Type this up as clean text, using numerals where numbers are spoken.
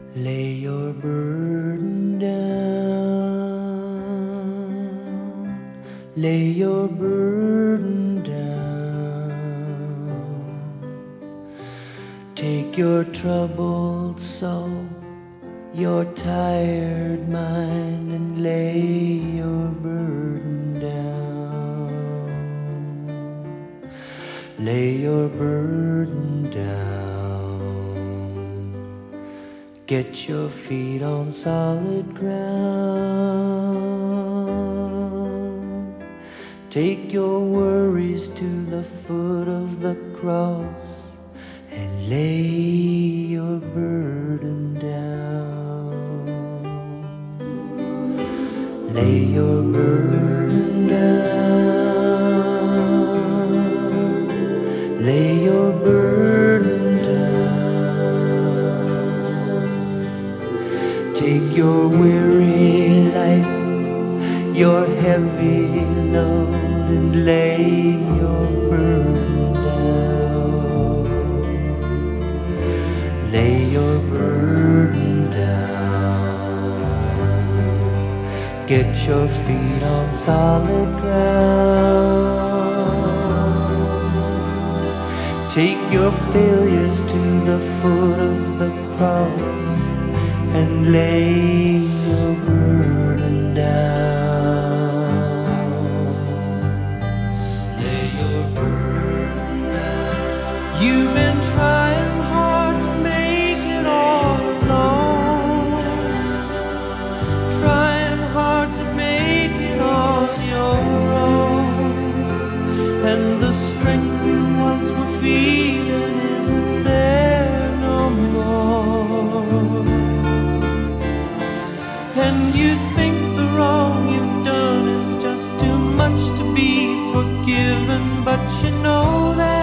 Lay your burden down, lay your burden down. Take your troubled soul, your tired mind, and lay your burden down. Lay your burden down. Get your feet on solid ground. Take your worries to the foot of the cross and lay your burden down. Lay your burden down. Lay your burden down. Take your weary life, your heavy load, and lay your burden down. Lay your burden down. Get your feet on solid ground. Take your failures to the foot of the cross and lay your burden down. Lay your burden down. You've been trying hard to make it all alone, trying hard to make it on your own, and the strength you once were feeling isn't there no more. And you think the wrong you've done is just too much to be forgiven, but you know that